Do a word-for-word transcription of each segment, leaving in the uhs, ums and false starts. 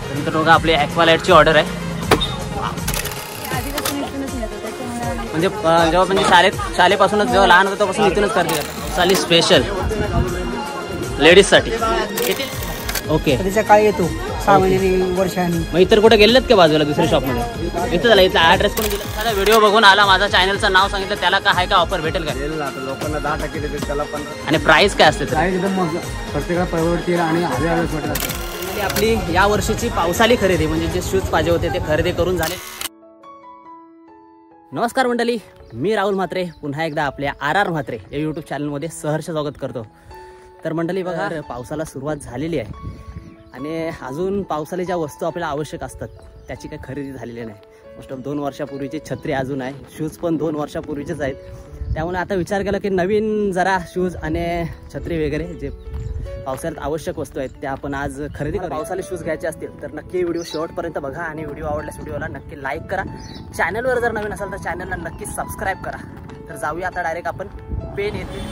नंतर बघा आपली ॲक्वालाईटची ऑर्डर आहे. म्हणजे जेव्हा म्हणजे शाळेत शाळेपासूनच जेव्हा लहान होतं तेव्हापासून इथूनच खरेदी करतात. साली स्पेशल लेडीजसाठी किती? ओके. त्याच्या काळी येतो सहा महिन्यांनी वर्षांनी. मग इतर कुठे गेलेत का बाजूला दुसऱ्या शॉपमध्ये? इथं झालं. इथला ॲड्रेस कोणी दिला? साधा व्हिडिओ बघून आला, माझा चॅनलचं नाव सांगितलं, त्याला काय आहे का ऑफर भेटेल का? लोकांना दहा टक्के देते त्याला पण. आणि प्राईस काय असते? प्राईस एकदम प्रत्येकाला परवडतील आणि हव्या हव्याच वाटत. आपली या वर्षीची पावसाळी खरेदी म्हणजे जे शूज पाहिजे होते ते खरेदी करून झाले. नमस्कार मंडळी, मी राहुल म्हात्रे पुन्हा एकदा आपल्या आर आर म्हात्रे या यूट्यूब चॅनलमध्ये सहर्ष स्वागत करतो. तर मंडळी बघा, पावसाला सुरुवात झालेली आहे आणि अजून पावसाला ज्या वस्तू आपल्याला आवश्यक असतात त्याची काही खरेदी झालेली नाही. मोस्ट ऑफ दोन वर्षापूर्वीची छत्री अजून आहे, शूज पण दोन वर्षापूर्वीचेच आहेत. त्यामुळे आता विचार केला की नवीन जरा शूज आणि छत्री वगैरे जे पावसाळ्यात आवश्यक वस्तू आहेत त्या आपण आज खरेदी करू. पावसाळी शूज घ्यायचे असतील तर नक्की व्हिडिओ शेवटपर्यंत बघा आणि व्हिडिओ आवडल्यास व्हिडिओला नक्की लाईक करा. चॅनलवर जर नवीन असाल तर चॅनलला नक्की सबस्क्राईब करा. तर जाऊया आता डायरेक्ट आपण पेन येते.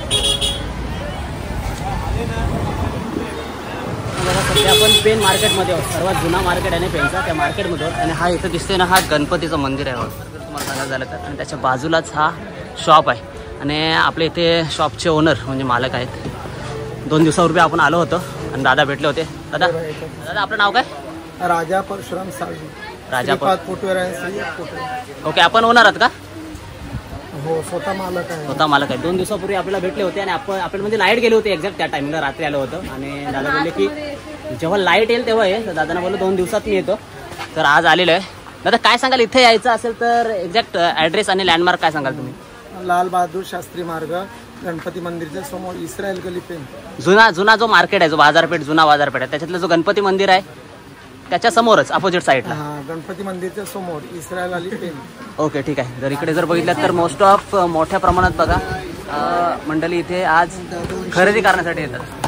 सध्या आपण पेन मार्केटमध्ये आहोत, सर्वात जुना मार्केट आहे पेनचा, त्या मार्केटमध्ये आहोत. आणि हा इथं दिसतोय ना, हा गणपतीचं मंदिर आहे तुम्हाला सांगायचं झालं तर. आणि त्याच्या बाजूलाच हा शॉप आहे आणि आपले इथे शॉपचे ओनर म्हणजे मालक आहेत. दोन दिवसापूर्वी आपण आलो होतो आणि दादा भेटले होते. दादा दादा आपलं नाव काय? राजा परशुराम साळवी. राजा फुटवेअर आहे. ओके, आपण ओनर आहात का? हो, स्वतः मालक आहे. स्वतः मालक आहे. दोन दिवसापूर्वी आपल्याला भेटले होते आणि आपण आपल्याला म्हणजे लाईट गेली होती एक्झॅक्ट त्या टाइमला, रात्री आलो होतो. आणि दादा बोलले की जेव्हा लाईट येईल तेव्हा आहे. तर दादाने बोललं दोन दिवसात मी येतो. तर आज आलेलो आहे. दादा काय सांगाल, इथे यायचं असेल तर एक्झॅक्ट ॲड्रेस आणि लँडमार्क काय सांगाल तुम्ही? लाल बहादूर शास्त्री मार्ग, गणपती मंदिरच्या समोर, इस्रायल गली पेन. जुना जुना जो मार्केट आहे, जो बाजारपेठ, जुना बाजारपेठ आहे, त्याच्यातलं जो गणपती मंदिर आहे त्याच्या समोरच अपोजिट साईडला. हा, गणपती मंदिरच्या समोर इस्रायल गली पेन. ओके, ठीक आहे. जर इकडे जर बघितलं तर मोस्ट ऑफ मोठ्या प्रमाणात बघा मंडळी इथे आज खरेदी करण्यासाठी येतात.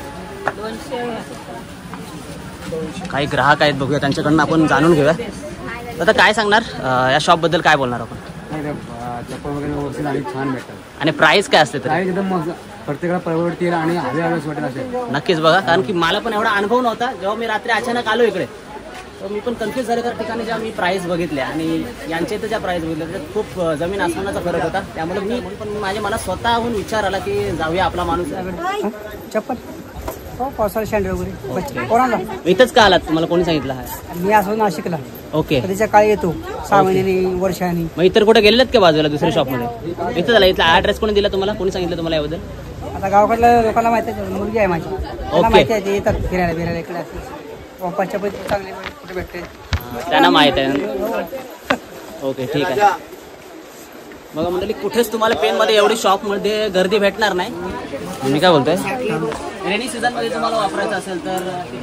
काही ग्राहक आहेत, बघूया त्यांच्याकडनं आपण जाणून घेऊया. आता काय सांगणार या शॉप बद्दल, काय बोलणार आपण? चप्पल वगैरे आणि छान भेटतात. आणि प्राइस काय असते? प्राइस एकदम प्रत्येकाला परवडतील आणि हव्या हव्याच वाटेल असेल. नक्कीच बघा, कारण की मला पण एवढा अनुभव नव्हता. जेव्हा मी रात्री अचानक आलो इकडे तर मी पण कन्फ्युज झाले. त्या ठिकाणी जेव्हा मी प्राइस बघितल्या आणि यांच्या इथं ज्या प्राइस बघितल्या त्याच्यात खूप जमीन आसमानाचा फरक होता. त्यामुळे मी पण माझ्या मनात स्वतःहून विचार आला की जाऊया, आपला माणूस. चप्पल हो, पावसाळी शँड वगैरे कोणाला इथंच का आलात? तुम्हाला कोणी सांगितलं? मी असो नाशिकला. ओके. त्याच्या काळी येतो सहा महिन्यांनी वर्षांनी. मग इतर कुठे गेलेत का बाजूला दुसऱ्या शॉपमध्ये? इथं झालं. इथला ॲड्रेस कोणी दिला तुम्हाला? कोणी सांगितलं तुम्हाला याबद्दल? आता गावाकडल्या लोकांना माहिती आहे, मुलगी आहे माझी, त्यांना माहिती आहे. ते येतात फिरायला फिरायला इकडे असते. पंचायत चांगले कुठे भेटते त्यांना माहित आहे. ओके, ठीक आहे. बघा मंडळी, कुठेच तुम्हाला पेनमध्ये एवढी शॉपमध्ये गर्दी भेटणार नाही. मी काय बोलतोय, रेनी सीझन मध्ये तुम्हाला वापरायचं असेल तर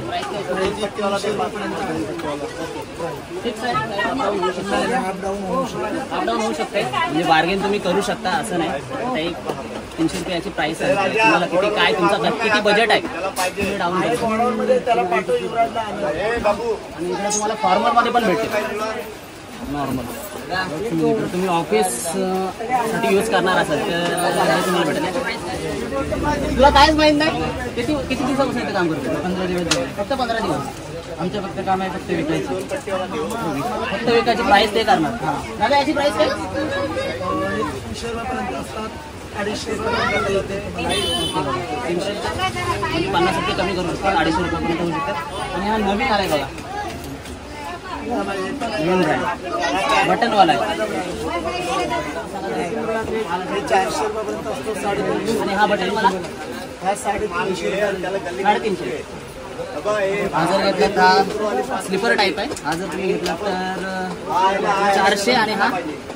अपडाऊन होऊ शकते. म्हणजे बार्गेन तुम्ही करू शकता, असं नाही. काही तीनशे रुपयाची प्राइस आहे. तुम्हाला किती काय तुमचा किती बजेट आहे तुम्ही डाऊन करू. आणि इकडे तुम्हाला फॉर्मलमध्ये पण भेटते नॉर्मल. तुम्ही ऑफिस साठी यूज करणार असाल तर तुम्हाला भेटेल. तुला कायच माहित नाही किती किती दिवसापासून इथे काम करतो? पंधरा दिवस. फक्त पंधरा दिवस. आमचं फक्त काम आहे फक्त विकायची. फक्त विकायची प्राइस ते करणार. दादा याची प्राइस काय? तीनशे रुपयापर्यंत असतात, अडीचशे पन्नास रुपये कमी करू शकतात, अडीचशे रुपयापर्यंत होऊ शकतात. आणि हा नवीन आलाय बघा, बटनवाला आहे. चारशे रुपयापर्यंत असतो, साडेतीनशे. आणि हा बटन मला हा साडेतीनशे साडेतीनशे. हा जर घेतला हा स्लीपर टाईप आहे. हा जर तुम्ही घेतला तर चारशे. आणि हा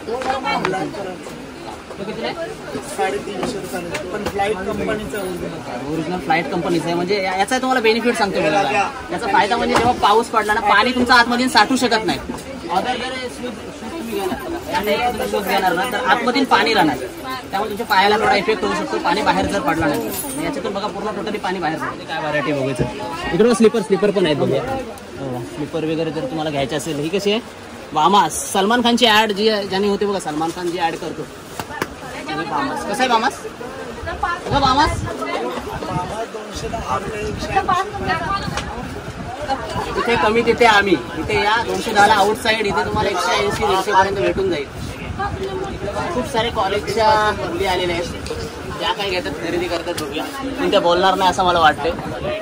तो किती आहे? साडेतीनशे रुपये. पण फ्लाईट कंपनीचा ओरिजिनल फ्लाईट कंपनीचा आहे. म्हणजे याचा तुम्हाला बेनिफिट सांगतो बघा. याचा फायदा म्हणजे जेव्हा पाऊस पडला ना, पाणी तुमचा आतमध्ये साठू शकत नाही. अदर जर शूज तुम्ही घेणार तुम्ही शूज घेणार ना तर आतमधून पाणी राहणार, त्यामुळे तुमच्या पायाला थोडा इफेक्ट होऊ शकतो पाणी बाहेर जर पडला नाही. याच्यातून बघा पूर्ण टोटली पाणी बाहेर पडते. काय व्हरायटी बघायचं. इकडे स्लीपर स्लीपर पण आहेत बघा. स्लीपर वगैरे जर तुम्हाला घ्यायचे असेल. ही कशी आहे? वामास. सलमान खानची ॲड जी ज्याने होते बघा, सलमान खान जी ॲड करतो. बामास कसं आहे? बामास बघा, बामास इथे कमी तिथे आम्ही. इथे या दोनशे दहाला आउट साईड, इथे तुम्हाला एकशे ऐंशी दीडशे पर्यंत भेटून जाईल. खूप सारे कॉलेजच्या मुली आलेल्या आहेत, त्या काय घेतात खरेदी करतात बघूया. पण त्या बोलणार नाही असं मला वाटते.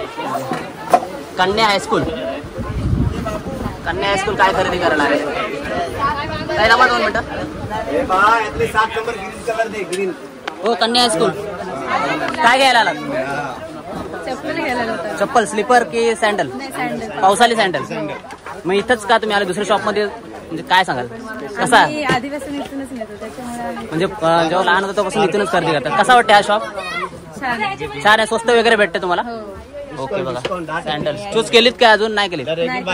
कन्या हायस्कूल, कन्या हायस्कूल काय खरेदी करणार आहे? काय नाव दोन मिनिटं. हो कन्या हायस्कूल काय घ्यायला आलात? चप्पल स्लीपर की सँडल? पावसाली सँडल. मग इथंच का तुम्ही आले दुसऱ्या शॉपमध्ये? म्हणजे काय सांगाल कसा? आधीपासून इथूनच घेतो त्याच्यामुळे म्हणजे अं, जेव्हा लहान होतं तेव्हापासून इथूनच खरेदी करतात. कसा वाटते हा शॉप? छान आहे, स्वस्त वगैरे भेटते तुम्हाला? ओके बघा सँडल चूज केलीत काय अजून नाही केलीत?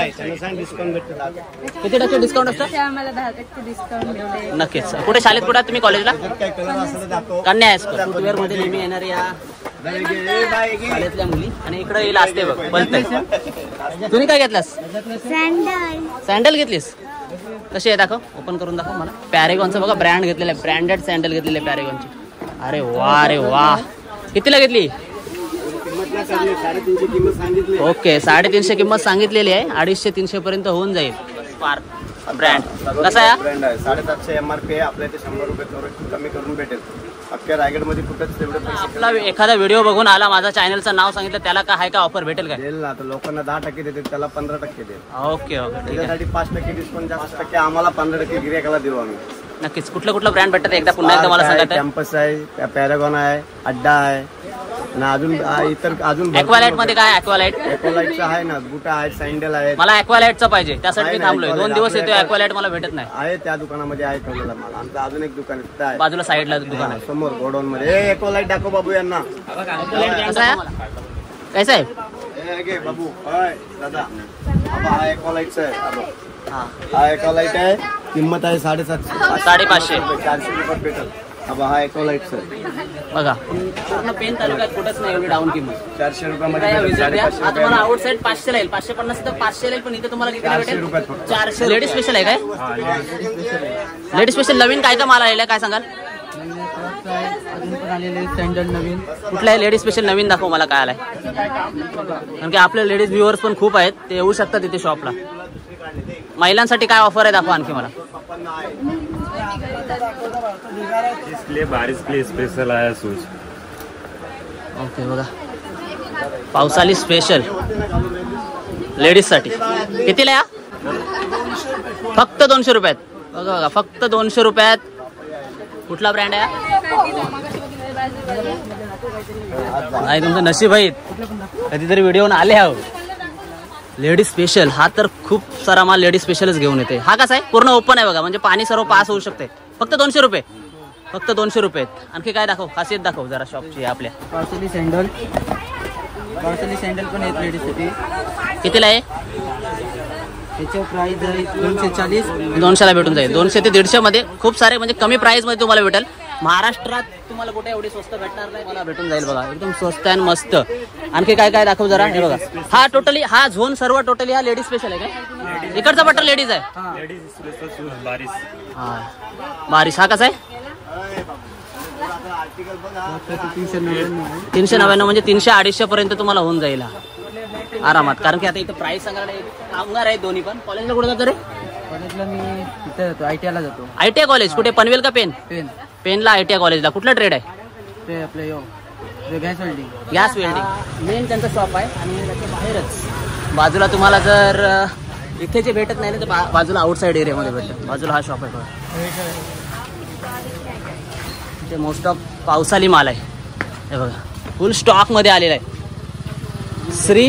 किती टक्के डिस्काउंट असतं? आम्हाला दहा टक्के डिस्काउंट मिळते. नक्कीच. कुठे शाळेत कुठे आहात तुम्ही? कॉलेजला? कन्या हायस्कूल. फुटवेअर मध्ये नेहमी येणारी या शाळेतल्या मुली. आणि इकडे येईल असते बघ बोलतंय. तुम्ही काय घेतलास? सँडल घेतलीस? कशी आहे दाखव, ओपन करून दाखव मला. पॅरेगॉनचं बघा ब्रँड घेतलेलं आहे, ब्रँडेड सँडल घेतलेले आहे पॅरेगॉनची. अरे वा अरे वा. कितीला घेतली? ओके साडेतीनशे किंमत सांगितलेली आहे. अडीचशे तीनशे पर्यंत होऊन जाईल. स्पार्क ब्रँड कसा आहे? ब्रँड आहे. साडेसातशे एम आर पी आहे. आपल्या इथे शंभर रुपये कमी करून भेटेल. अख्ख्या रायगडमध्ये कुठेच तेवढे पैसे. आपला एखादा व्हिडिओ बघून आला, माझा चॅनलचं नाव सांगितलं, त्याला काय आहे का ऑफर भेटेल काय? देईल ना. आता लोकांना दहा टक्के देते, त्याला पंधरा टक्के देईल. ओके ओके ठीक आहे. त्याच्यासाठी पाच टक्के डिस्काउंट, जास्त टक्के आम्हाला पंधरा टक्के गिऱ्हाईकाला देऊ आम्ही. नक्कीच. कुठलं कुठलं ब्रँड भेटतात एकदा पुन्हा एकदा मला सांगत आहे. कॅम्पस आहे, पॅरागॉन आहे, अड्डा आहे ना, अजून आ, इतर अजून ॲक्वालाइट मध्ये काय? ॲक्वालाइट ॲक्वालाइटचं आहे ना, बुटा आहेत, सँडल आहेत. मला ॲक्वालाइटचं पाहिजे, त्यासाठी आहे मी ना, थांबलोय. दोन Aqualite. दिवस येतोय आपल्या ॲक्वालाइट मला भेटत नाही. आहे त्या दुकानामध्ये आहे ठेवलेला माल. आमचं अजून एक दुकान आहे, तिथं आहे बाजूला साईडला दुकान आहे. समोर गोडाऊन मध्ये. ए ॲक्वालाइट दाखव बाबू यांना. कसं आहे? कैसा आहे? ए, घे बाबू. होय दादा, बाबा हा ॲक्वालाइटचा आहे. बाबा. हा हा ॲक्वालाइट आहे, किंमत आहे साडेसातशे साडेपाचशे. चारशे रुपये भेटेल. बाबा हा ॲक्वालाइटचा आहे. बघा पूर्ण पेन तालुक्यात कुठंच नाही एवढी डाऊन किंमत. चारशे रुपयामध्ये काय भेटेल. विजिट द्या. साडेपाचशे आता मला रुपये. आउट साईड पाचशे ला येईल, पाचशे पन्नास तर पाचशे येईल, पण इथे तुम्हाला किती चारशे भेटेल? रुपयात फक्त. चारशे. लेडीज स्पेशल आहे काय? लेडीज स्पेशल नवीन काय काय माल आलेला काय सांगाल? अजून पण आलेले सँडल नवीन. कुठल्या लेडीज स्पेशल नवीन दाखव मला काय आलाय. कारण की आपले लेडीज व्ह्युअर्स पण खूप आहेत, ते येऊ शकतात तिथे शॉपला. महिलांसाठी काय ऑफर आहे दाखवा आणखी मला. इसके लिए बारिश के लिए स्पेशल आया शूज. ओके बघा पावसाली स्पेशल लेडीज साठी. कितीला या? फक्त दोनशे रुपयात. बघा बघा फक्त दोनशे रुपयात. कुठला ब्रँड आहे? नाही तुमचं नशीब आहे, कधीतरी व्हिडिओ आले आहो. लेडीज स्पेशल हा तर खूप सारा माल लेडीज स्पेशलच घेऊन येते. हा कसा आहे? पूर्ण ओपन आहे बघा, म्हणजे पाणी सर्व पास होऊ शकते. फक्त दोनशे रुपये. फक्त दोनशे रुपये. आणखी काय दाखव, खासियत दाखव जरा शॉपची आपल्या. पावसाली सँडल, पावसाली सँडल पण आहेत लेडीजसाठी. कितीला आहे? त्याचे प्राइस आहे दोनशे चाळीस. दोनशेला भेटून जाईल. दोनशे ते दीडशे मध्ये खूप सारे, म्हणजे कमी प्राइस मध्ये तुम्हाला भेटेल. महाराष्ट्रात तुम्हाला कुठे एवढी स्वस्त भेटणार नाही, मला भेटून जाईल बघा. एकदम स्वस्त आणि मस्त. आणखी काय काय दाखव जरा. हे बघा हा टोटली हा झोन सर्व टोटली हा लेडीज स्पेशल आहे काय? इकडचा पट्टा लेडीज आहे. लेडीज स्पेशल शूज बारिश. हा बारिश. हा कसा आहे? तीनशे नव्याण्णव. तीनशे नव्याण्णव म्हणजे तीनशे अडीचशे पर्यंत तुम्हाला होऊन जाईल हा आरामात. कारण की आता इथं प्राइस सांगायला कामगार आहेत दोन्ही पण. कॉलेजला कुठे जातो रे? कॉलेजला मी इथं जातो, आय टी आयला जातो. आयटीआय कॉलेज कुठे? पनवेल का पेन? पेन. पेनला आयटीआय कॉलेजला. कुठला ट्रेड आहे? ते आपलं यो gas welding. Gas welding main त्यांचा शॉप आहे. आणि त्याच्या बाहेरच बाजूला तुम्हाला जर अ, इथे जे भेटत नाही ना तर बा- बाजूला आउटसाईड एरियामध्ये भेटतं. बाजूला हा शॉप आहे बघा. इथे मोस्ट ऑफ पावसाली माल आहे. हे बघा फुल स्टॉक मध्ये आलेला आहे. श्री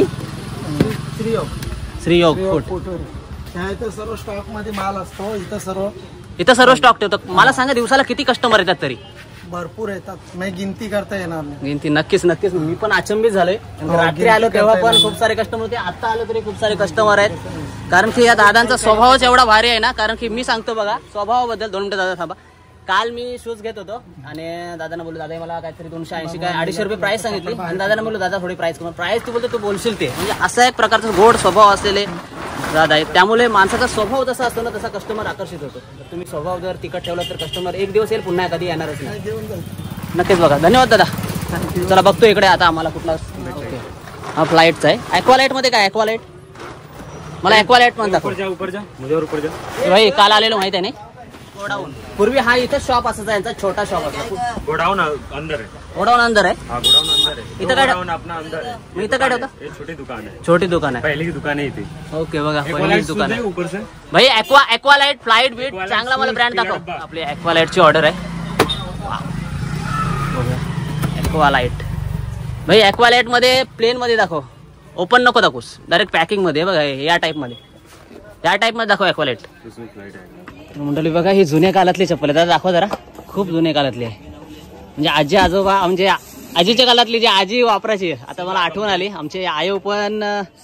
श्री योग फूड. ह्या इथं सर्व स्टॉक मध्ये माल असतो. इथं सर्व इथं सर्व स्टॉक ठेवतो. मला सांगा दिवसाला किती कस्टमर येतात तरी? भरपूर येतात, मी गिनती करता येणार नाही. गिनती नक्कीच नक्कीच. मी पण अचंबित झालोय. हो, रात्री गिनती आलो तेव्हा करता पण येणार खूप सारे कस्टमर होते, आता आलो तरी खूप सारे कस्टमर आहेत. कारण की या दादांचा स्वभावच एवढा भारी आहे ना. कारण की मी सांगतो बघा स्वभावाबद्दल. दोन मिनिटं दादा थांबा. काल मी शूज घेत होतो आणि दादांना बोललो दादा मला काहीतरी दोनशे ऐंशी काय अडीचशे रुपये प्राइस सांगितली. आणि दादांना बोललो दादा थोडी प्राइस कमी. प्राइस तू बोलतो तू बोलशील ते. म्हणजे असा एक प्रकारचा गोड स्वभाव असलेले दादा आहेत. त्यामुळे माणसाचा स्वभाव जसा असतो ना तसा कस्टमर आकर्षित होतो. तर तुम्ही स्वभाव जर तिकट ठेवला तर कस्टमर एक दिवस येईल, पुन्हा कधी येणारच नाही. नक्कीच बघा. धन्यवाद दादा. चला बघतो इकडे आता आम्हाला कुठला. ओके हा फ्लाईटचा आहे. ॲक्वालाईट मध्ये काय? ॲक्वालाईट मला एक्वालाइट पण दाखव. ऊपर जा ऊपर जा मुझे और ऊपर जा. भाई काल आलेलो माहित आहे ना गोडाऊन. पूर्वी हा इथं शॉप असायचा यांचा छोटा शॉप असा. गोडाउन अंदर है. गोडाऊन अंदर आहे. हाँ गोडाउन अंदर है. इथं काय गोडाउन अपना अंदर है. मग इथं काय ठेवता? ये छोटी दुकान है. छोटी दुकान आहे. पहले की दुकान ही थी. ओके बघा पहिली एक्वालाइट दुकान शूज आहे. है ऊपर से. भाई aqua Aqualite flight beat Aqualite चांगला मला शूज, ब्रँड दाखव. डब्बा. आपली एक्वालाइटची ऑर्डर आहे. एक्वालाइट भाई एक्वालाइट मध्ये प्लेन मध्ये दाखव. ओपन नको दाखवूस डायरेक्ट पॅकिंग मध्ये बघा या टाइप मध्ये या टाइप मध्ये दाखव एक्वालाइट. उसमें फ्लाइट है. मंडळी बघा ही जुन्या काळातली चप्पल आहे. दाखवा जरा खूप जुन्या काळातली आहे. म्हणजे आजी आजोबा म्हणजे आजीच्या काळातली जी आजी वापरायची आता मला आठवण आली. आमचे आयो पण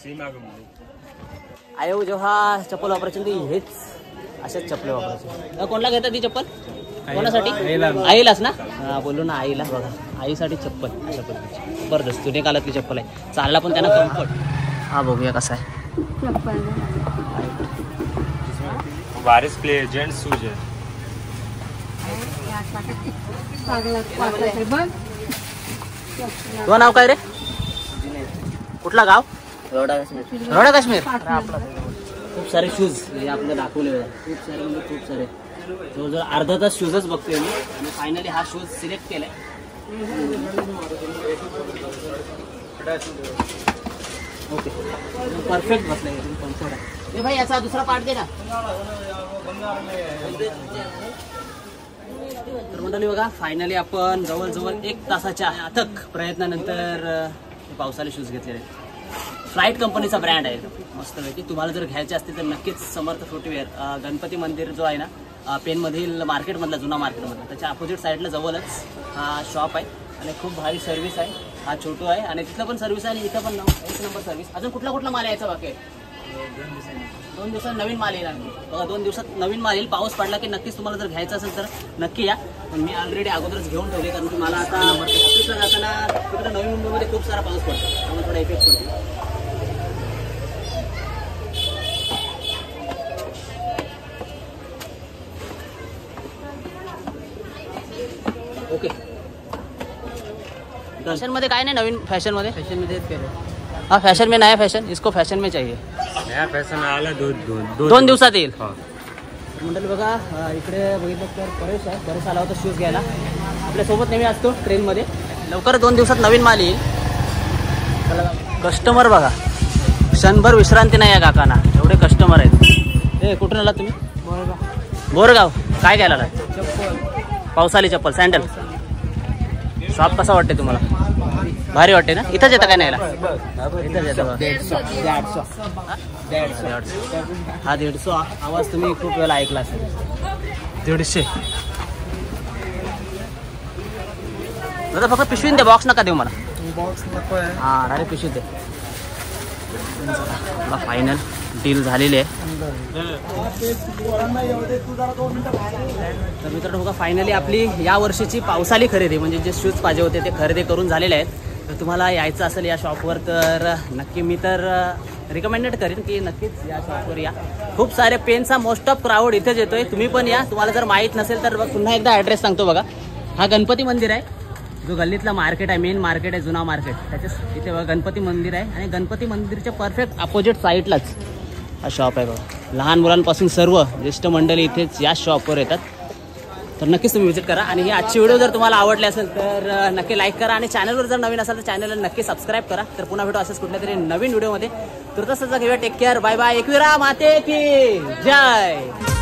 आयो जेव्हा चप्पल वापरायची ती हेच अशाच चप्पल वापरायची. कोणाला घेतात ती चप्पल कोणासाठी? आईलाच ना. हा बोललो ना आईला. बघा आईसाठी चप्पल अशा पद्धतीची जबरदस्त जुन्या काळातली चप्पल आहे. चालला पण त्यांना कम्फर्ट. हा बघूया कसा आहे. बारिश प्ले जेंट्स शूज है. तुझं नाव काय रे? कुठला गाव? रोडा काश्मीर. खूप सारे शूज आपल्याला दाखवले खूप सारे म्हणजे खूप सारे जवळजवळ अर्धा तास शूजच बघतोय मी आणि फायनली हा शूज सिलेक्ट केलाय. ओके परफेक्ट बसलाय कम्फर्ट आहे. ए भाई याचा दुसरा पार्ट दे ना. तर मंडळी बघा फायनली आपण जवळजवळ एक तासाच्या अथक प्रयत्नानंतर पावसाळे शूज घेतलेले आहेत. फ्लाइट कंपनीचा ब्रँड आहे मस्तपैकी. तुम्हाला जर घ्यायचे असतील तर नक्कीच समर्थ फुटवेअर गणपती मंदिर जो आहे ना पेनमधील मार्केटमधला जुना मार्केटमधला त्याच्या अपोजिट साईडला जवळच हा शॉप आहे आणि खूप भारी सर्व्हिस आहे. हा छोटू आहे आणि तिथलं पण सर्व्हिस आहे आणि इथं पण एक नंबर सर्व्हिस. अजून कुठला कुठला माल यायचा बाकी आहे? दोन दिवसात नवीन माल येईल. बघा दोन दिवसात नवीन माल येईल. पाऊस पडला की नक्कीच तुम्हाला जर घ्यायचं असेल तर नक्की या. पण मी ऑलरेडी अगोदरच घेऊन ठेवले कारण की मला आता ऑफिसला जाताना तिकडे नवी मुंबईमध्ये खूप सारा पाऊस पडतो त्यामुळे थोडा इफेक्ट पडतो. ओके फैशन मध्ये काय नाही नवीन फॅशन मध्ये फॅशन मध्ये हाँ फैशन में नया फैशन इसको फैशन में चाहिए. नया फॅशन आला दोन दोन दोन दिवसात येईल. हाँ. मंडळी बघा इकडे बघितलं तर परेश आहे. परेश आला होता शूज घ्यायला. आपल्यासोबत नेहमी असतो ट्रेनमध्ये. लवकर दोन दिवसात नवीन माल येईल. कस्टमर बघा क्षणभर विश्रांती नाही या काकांना एवढे कस्टमर आहेत. हे कुठून आला तुम्ही? बोरगाव. बोरगाव काय घ्यायला आला? चप्पल पावसाळी चप्पल सँडल. शॉप कसा वाटते तुम्हाला? भारी वाटते ना. इथंच येतं काय न्यायला? इथंच येतं. हा दीडशे आवाज तुम्ही खूप वेळा ऐकला असेल. दीडशे दादा फक्त पिशवीन दे. बॉक्स नका देऊ मला. बॉक्स नको आहे. हा डायरेक्ट पिशवी दे. फायनल डील झालेली आहे. तर मित्रांनो बघा फायनली आपली या वर्षीची पावसाळी खरेदी म्हणजे जे शूज पाहिजे होते ते खरेदी करून झालेले आहेत. तर तुम्हाला यायचं असेल या शॉपवर तर नक्की मी तर रिकमेंडेड करेन की नक्कीच या शॉपवर या. खूप सारे पेनचा मोस्ट ऑफ क्राऊड इथेच येतोय. तुम्ही पण या. तुम्हाला जर माहीत नसेल तर पुन्हा एकदा ॲड्रेस सांगतो बघा. हा गणपती मंदिर आहे जो गल्लीतला मार्केट आहे मेन मार्केट आहे जुना मार्केट त्याच्याच इथे बघा गणपती मंदिर आहे आणि गणपती मंदिरच्या परफेक्ट अपोजिट साईडलाच हा शॉप आहे बघा. लहान मुलांपासून सर्व ज्येष्ठ मंडळी इथेच या शॉपवर येतात. तर नक्कीच तुम्ही विजिट करा आणि ही आजची व्हिडिओ जर तुम्हाला आवडली असेल तर नक्की लाईक करा आणि चॅनलवर जर नवीन असाल तर चॅनलला नक्की सबस्क्राईब करा. तर पुन्हा भेटू असंच कुठल्या तरी नवीन व्हिडिओमध्ये. तर तसंच घेऊया. Take care. Bye bye. Ekvira माते की जय.